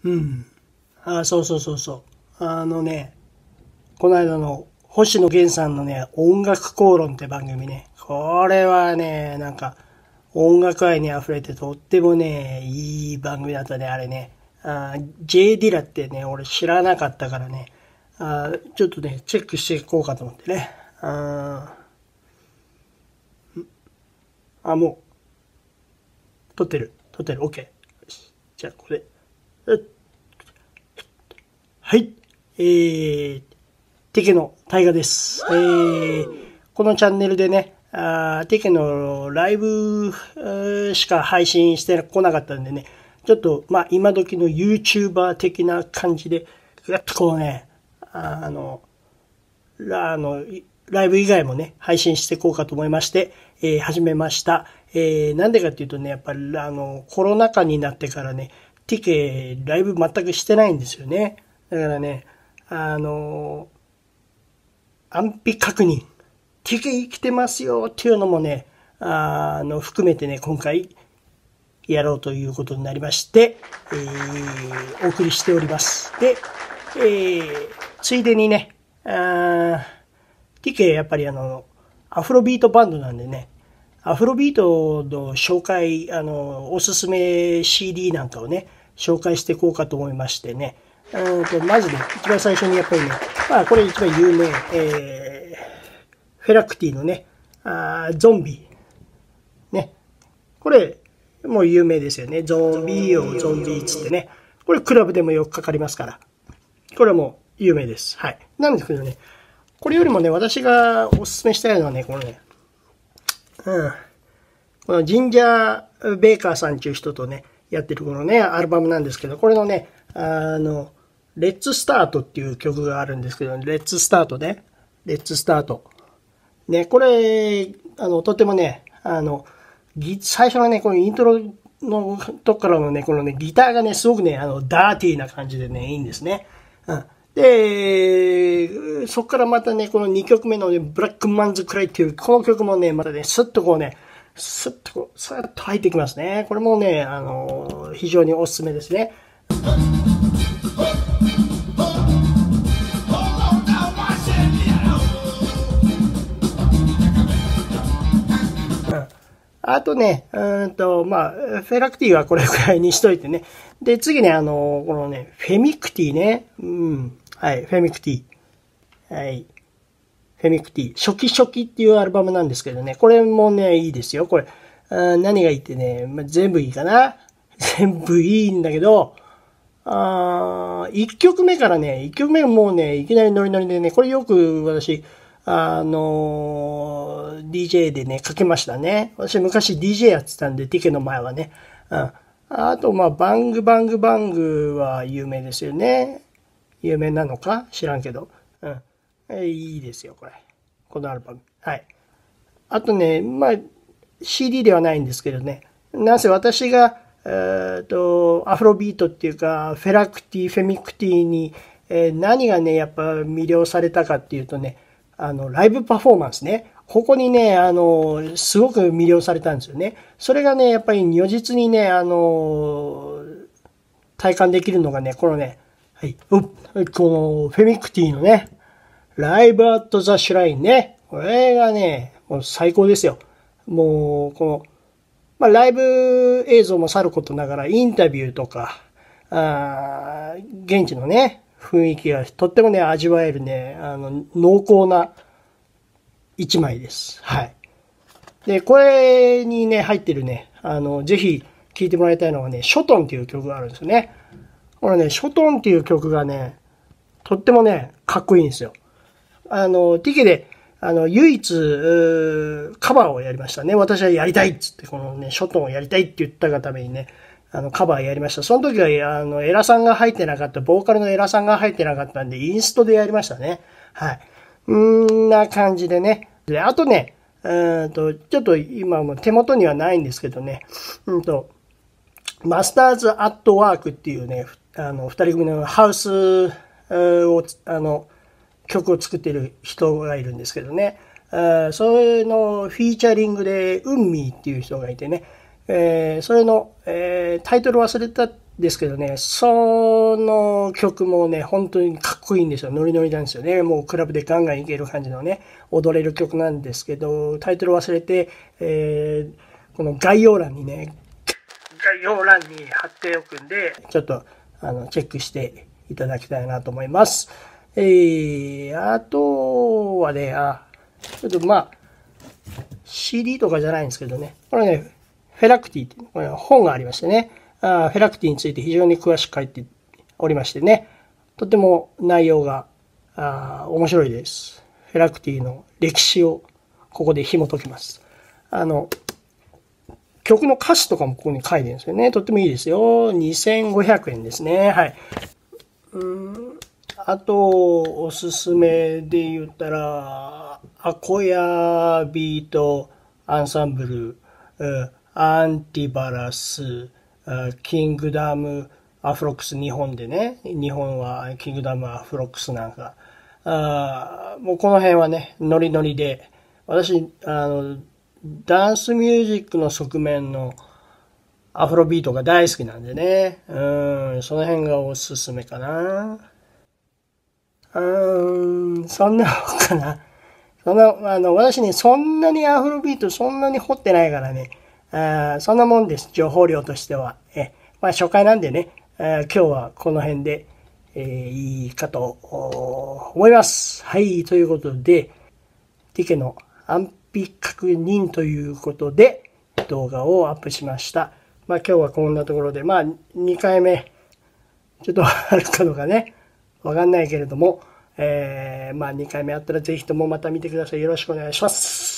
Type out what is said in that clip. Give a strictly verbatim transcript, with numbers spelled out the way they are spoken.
うん。あ、そうそうそうそう。あのね、この間の星野源さんのね、音楽口論って番組ね。これはね、なんか、音楽愛に溢れてとってもね、いい番組だったね、あれね。あ、J ディラってね、俺知らなかったからね。あ、ちょっとね、チェックしていこうかと思ってね。あ、あ、もう、撮ってる。撮ってる。OK。よし、じゃあ、これ。はい。えー、テケの大河です。えー、このチャンネルでね、あテケのライブしか配信してこなかったんでね、ちょっと、まあ、今時の YouTuber 的な感じで、やっとこうね、あの、あの、ライブ以外もね、配信していこうかと思いまして、えー、始めました。えー、なんでかっていうとね、やっぱり、あの、コロナ禍になってからね、ティケ、ライブ全くしてないんですよね。だからね、あの、安否確認、ティケ生きてますよっていうのもね、あの、含めてね、今回、やろうということになりまして、えー、お送りしております。で、えー、ついでにね、あ ティケ やっぱりあの、アフロビートバンドなんでね、アフロビートの紹介、あの、おすすめ シーディー なんかをね、紹介していこうかと思いましてね、うんとまずね、一番最初にやっぱりね、まあこれ一番有名、えー、フェラクティのね、あゾンビ、ね、これ、もう有名ですよね。ゾンビをゾンビーつってね。これクラブでもよくかかりますから。これはもう有名です。はい。なんですけどね、これよりもね、私がおすすめしたいのはね、このね、うん。このジンジャー・ベーカーさんっていう人とね、やってるこのね、アルバムなんですけど、これのね、あの、レッツ・スタートっていう曲があるんですけど、レッツ・スタートね。レッツ・スタート。ね、これ、あの、とてもね、あの、最初のね、このイントロのとこからのね、このね、ギターがね、すごくね、あの、ダーティーな感じでね、いいんですね。うん。で、そこからまたね、このにきょくめのね、ブラックマンズクライっていう、この曲もね、またね、スッとこうね、スッとこう、スッと入ってきますね。これもね、あの、非常におすすめですね。あとね、うんと、まあ、フェラクティはこれくらいにしといてね。で、次ね、あの、このね、フェミクティね。うん。はい、フェミクティ。はい。フェミクティ。初期初期っていうアルバムなんですけどね。これもね、いいですよ。これ。あ何がいいってね、まあ、全部いいかな。全部いいんだけど、あいっきょくめからね、いっきょくめもうね、いきなりノリノリでね、これよく私、あの、ディージェー でね、かけましたね。私昔 ディージェー やってたんで、ティケの前はね。うん。あと、まあ、バングバングバングは有名ですよね。有名なのか知らんけど。うん。えいいですよ、これ。このアルバム。はい。あとね、まあ、シーディー ではないんですけどね。なんせ私が、えっと、アフロビートっていうか、フェラクティ、フェミクティに、えー何がね、やっぱ魅了されたかっていうとね、あの、ライブパフォーマンスね。ここにね、あの、すごく魅了されたんですよね。それがね、やっぱり如実にね、あの、体感できるのがね、このね、はい、このフェミクティのね、ライブアットザシュラインね。これがね、もう最高ですよ。もう、この、まあ、ライブ映像もさることながら、インタビューとか、あ現地のね、雰囲気がとってもね、味わえるね、あの、濃厚な一枚です。はい。で、これにね、入ってるね、あの、ぜひ聴いてもらいたいのはね、ショトンっていう曲があるんですよね。これね、ショトンっていう曲がね、とってもね、かっこいいんですよ。あの、ティケで、あの、唯一、カバーをやりましたね。私はやりたいっつって、このね、ショトンをやりたいって言ったがためにね、あの、カバーやりました。その時は、あの、エラさんが入ってなかった、ボーカルのエラさんが入ってなかったんで、インストでやりましたね。はい。んな感じでね。で、あとね、うんと、ちょっと今も手元にはないんですけどね、うんと、マスターズ・アット・ワークっていうね、あの、二人組のハウスを、あの、曲を作ってる人がいるんですけどね。それのフィーチャリングで、ウンミーっていう人がいてね。えー、それの、えー、タイトル忘れたんですけどね、その曲もね、本当にかっこいいんですよ。ノリノリなんですよね。もうクラブでガンガンいける感じのね、踊れる曲なんですけど、タイトル忘れて、えー、この概要欄にね、概要欄に貼っておくんで、ちょっと、あの、チェックしていただきたいなと思います。えー、あとはね、あ、ちょっとまあ、シーディー とかじゃないんですけどね、これね、フェラクティっていうこれ本がありましてね、あフェラクティについて非常に詳しく書いておりましてね、とても内容があ面白いです。フェラクティの歴史をここで紐解きます。あの、曲の歌詞とかもここに書いてるんですよね。とってもいいですよ。にせんごひゃくえんですね。はい。うーんあと、おすすめで言ったら、アコヤビートアンサンブル、アンティバラス、キングダムアフロックス、日本でね。日本はキングダムアフロックスなんか。あもうこの辺はね、ノリノリで。私、あの、ダンスミュージックの側面のアフロビートが大好きなんでね。うん、その辺がおすすめかな。うーん、そんなもんかな。そんな、あの、私ね、そんなにアフロビートそんなに掘ってないからね。あそんなもんです。情報量としては。え、まあ初回なんでね、あ今日はこの辺で、えー、いいかと思います。はい、ということで、ティケの安否確認ということで動画をアップしました。まあ今日はこんなところで、まあにかいめ、ちょっとあるかどうかね、わかんないけれども、えー、まあにかいめあったらぜひともまた見てください。よろしくお願いします。